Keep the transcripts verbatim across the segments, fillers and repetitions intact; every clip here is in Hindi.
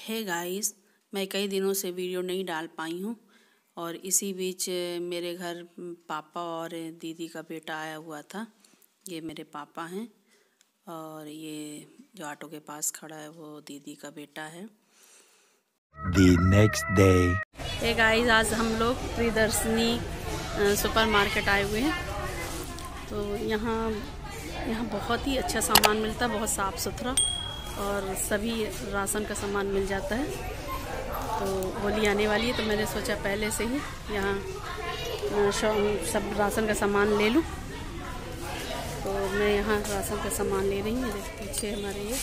हे गाइस, मैं कई दिनों से वीडियो नहीं डाल पाई हूँ और इसी बीच मेरे घर पापा और दीदी का बेटा आया हुआ था। ये मेरे पापा हैं और ये जो ऑटो के पास खड़ा है वो दीदी का बेटा है। The next day. Hey guys, आज हम लोग प्रियदर्शनी सुपर मार्केट आए हुए हैं। तो यहाँ यहाँ बहुत ही अच्छा सामान मिलता है, बहुत साफ़ सुथरा और सभी राशन का सामान मिल जाता है। तो होली आने वाली है तो मैंने सोचा पहले से ही यहाँ सब राशन का सामान ले लूँ। तो मैं यहाँ राशन का सामान ले रही हूँ। पीछे हमारे ये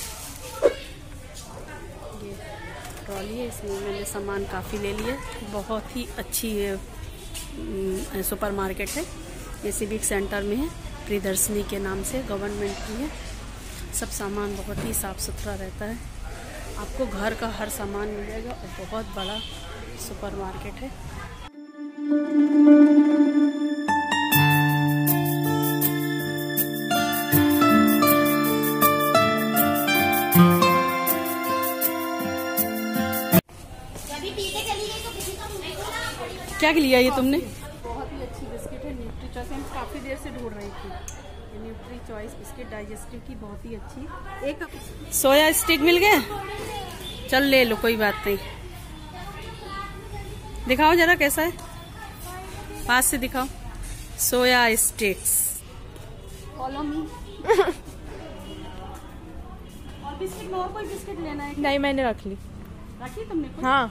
ये ट्रॉली है, इसमें मैंने सामान काफ़ी ले लिया। बहुत ही अच्छी है सुपर मार्केट है, ये सिविक सेंटर में है, प्रियदर्शनी के नाम से गवर्नमेंट की है। सब सामान बहुत ही साफ़ सुथरा रहता है, आपको घर का हर सामान मिल जाएगा और बहुत बड़ा सुपर मार्केट है। क्या लिया ये तुमने? बहुत ही अच्छी बिस्किट है, न्यूट्री चॉइस। हम काफ़ी देर से ढूंढ रही थी ये न्यूट्री चॉइस बिस्किट, डाइजेस्टिव की, बहुत ही अच्छी। एक सोया स्टिक मिल गया, चल ले लो, कोई बात नहीं। दिखाओ जरा कैसा है, पास से दिखाओ। Soya sticks, follow me. और बिस्किट में और कोई बिस्किट लेना है? नहीं, मैंने रख ली। रखी तुमने कुछ? हाँ।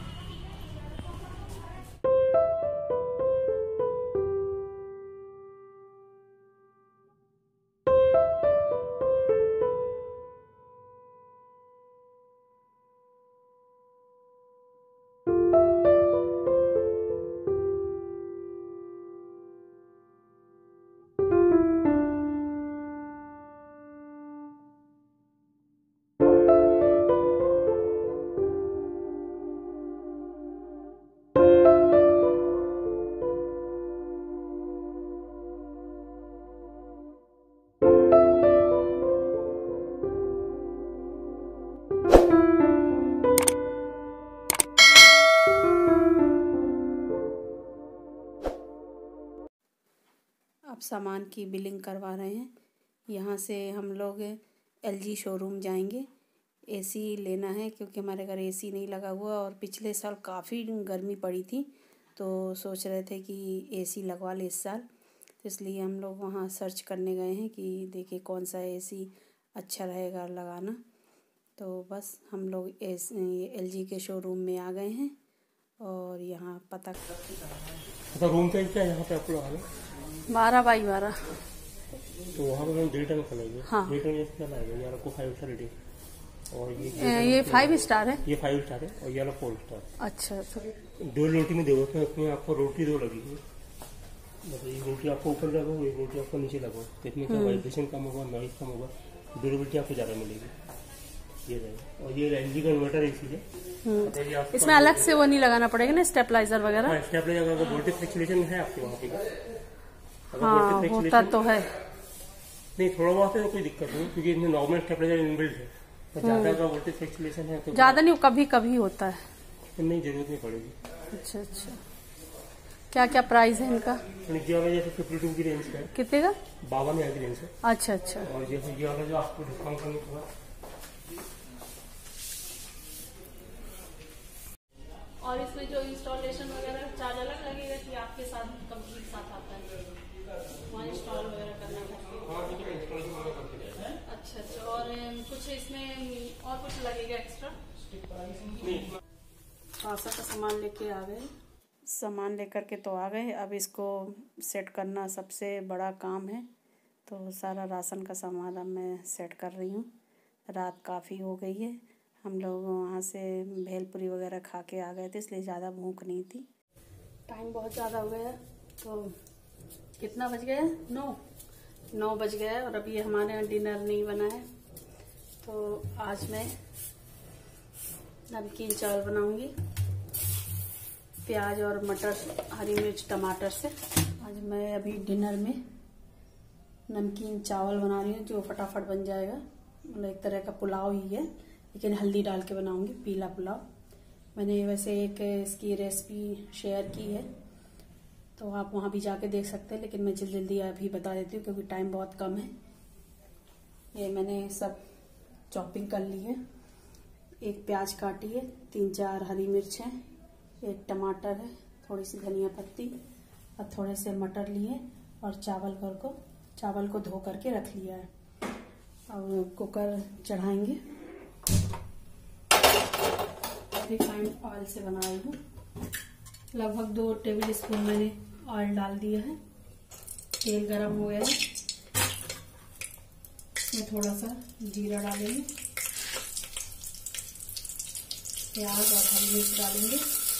अब सामान की बिलिंग करवा रहे हैं। यहाँ से हम लोग एलजी शोरूम जाएंगे। एसी लेना है क्योंकि हमारे घर एसी नहीं लगा हुआ और पिछले साल काफ़ी गर्मी पड़ी थी, तो सोच रहे थे कि एसी लगवा ले इस साल। तो इसलिए हम लोग वहाँ सर्च करने गए हैं कि देखिए कौन सा एसी अच्छा रहेगा लगाना। तो बस हम लोग एस एलजी के शोरूम में आ गए हैं और यहाँ पता तो रूम का क्या यहाँ पे आपको लगा बारह बाई बारह। तो वहाँ पे डेढ़ टन खोलेंगे। हाँ, डेढ़ टन कितना लाएगा? ये आपको फाइव स्टार रेटिंग और ये ये फाइव स्टार है, ये फाइव स्टार है और ये वाला फोर स्टार। अच्छा, तो दो रोटी में देखो, इसमें आपको रोटी दो लगेगी। मतलब ये रोटी आपको ऊपर लगाओ, एक रोटी आपको नीचे लगाओ, तो इसमें क्या वाइब्रेशन कम होगा, नॉइज कम होगा, ड्यूरेबिलिटी आपको ज़्यादा मिलेगी। ये रहेगा। और ये एलजी का इन्वर्टर एसी है, इसमें अलग से वो नहीं लगाना पड़ेगा ना, स्टेबलाइजर वगैरह? स्टेबलाइजर का वोल्टेज फ्लक्चुएशन है आपके वहाँ पे? हाँ, होता तो है। नहीं, थोड़ा बहुत है तो कोई दिक्कत नहीं, क्योंकि इसमें नॉर्मल स्टेबलाइजर इनबिल्ट है। तो ज्यादा का वोल्टेज फ्लक्चुएशन है तो ज्यादा नहीं, कभी कभी होता है। नहीं, जरूरत नहीं पड़ेगी। अच्छा अच्छा, क्या क्या प्राइस है इनका? ये वाला जैसे फिफ्टी टू की रेंज का है। कितने का? बावन हजार की रेंज है। अच्छा अच्छा। और जैसे ये वाला जो आपको डिस्काउंट करने को है। और इसमें जो इंस्टॉलेशन वगैरह चार्ज अलग लगेगा कि आपके साथ कंप्लीट साथ आता है? वहाँ इंस्टॉल वगैरह करना है? अच्छा अच्छा। और कुछ इसमें और कुछ लगेगा एक्स्ट्रा? राशन का सामान लेके आ गए, सामान लेकर के तो आ गए। अब इसको सेट करना सबसे बड़ा काम है, तो सारा राशन का सामान अब मैं सेट कर रही हूँ। रात काफ़ी हो गई है, हम लोग वहाँ से भेलपुरी वगैरह खा के आ गए थे, इसलिए ज़्यादा भूख नहीं थी। टाइम बहुत ज़्यादा हो गया, तो कितना बज गया? नौ नौ बज गया और अभी हमारे यहाँ डिनर नहीं बना है। तो आज मैं नमकीन चावल बनाऊंगी, प्याज और मटर, हरी मिर्च, टमाटर से। आज मैं अभी डिनर में नमकीन चावल बना रही हूँ, जो फटाफट बन जाएगा। मतलब एक तरह का पुलाव ही है, लेकिन हल्दी डाल के बनाऊंगी, पीला पुलाव। मैंने वैसे एक इसकी रेसिपी शेयर की है, तो आप वहाँ भी जाके देख सकते हैं, लेकिन मैं जल्दी जल्दी अभी बता देती हूँ क्योंकि टाइम बहुत कम है। ये मैंने सब चॉपिंग कर ली है। एक प्याज काटी है, तीन चार हरी मिर्च है, एक टमाटर है, थोड़ी सी धनिया पत्ती और थोड़े से मटर लिए और चावल कर को चावल को धो करके रख लिया है। अब कुकर चढ़ाएंगे। रिफाइंड ऑयल से बना रही हूँ। लगभग दो टेबल स्पून मैंने ऑयल डाल दिया है। तेल गरम हो गया है, इसमें थोड़ा सा जीरा डालेंगे, प्याज और हरी मिर्च डालेंगे,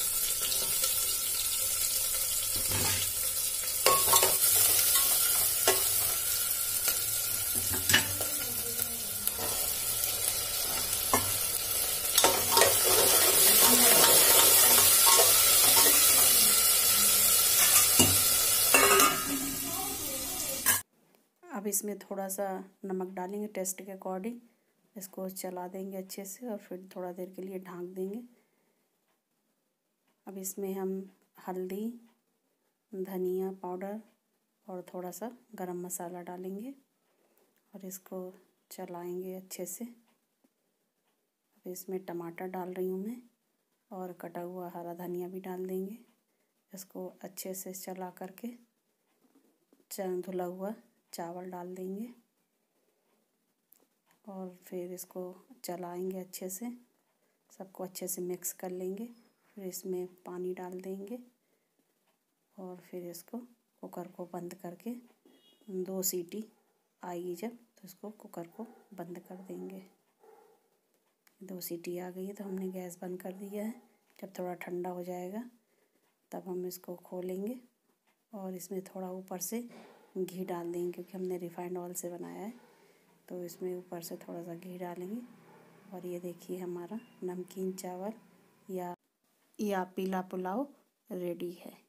अब इसमें थोड़ा सा नमक डालेंगे टेस्ट के अकॉर्डिंग। इसको चला देंगे अच्छे से और फिर थोड़ा देर के लिए ढाँक देंगे। अब इसमें हम हल्दी, धनिया पाउडर और थोड़ा सा गरम मसाला डालेंगे और इसको चलाएंगे अच्छे से। अब इसमें टमाटर डाल रही हूँ मैं और कटा हुआ हरा धनिया भी डाल देंगे। इसको अच्छे से चला करके धुला हुआ चावल डाल देंगे और फिर इसको चलाएंगे अच्छे से, सबको अच्छे से मिक्स कर लेंगे। फिर इसमें पानी डाल देंगे और फिर इसको कुकर को बंद करके दो सीटी आएगी जब, तो इसको कुकर को बंद कर देंगे। दो सीटी आ गई है तो हमने गैस बंद कर दिया है। जब थोड़ा ठंडा हो जाएगा तब हम इसको खोलेंगे और इसमें थोड़ा ऊपर से घी डाल देंगे क्योंकि हमने रिफाइंड ऑयल से बनाया है, तो इसमें ऊपर से थोड़ा सा घी डालेंगे। और ये देखिए हमारा नमकीन चावल या या पीला पुलाव रेडी है।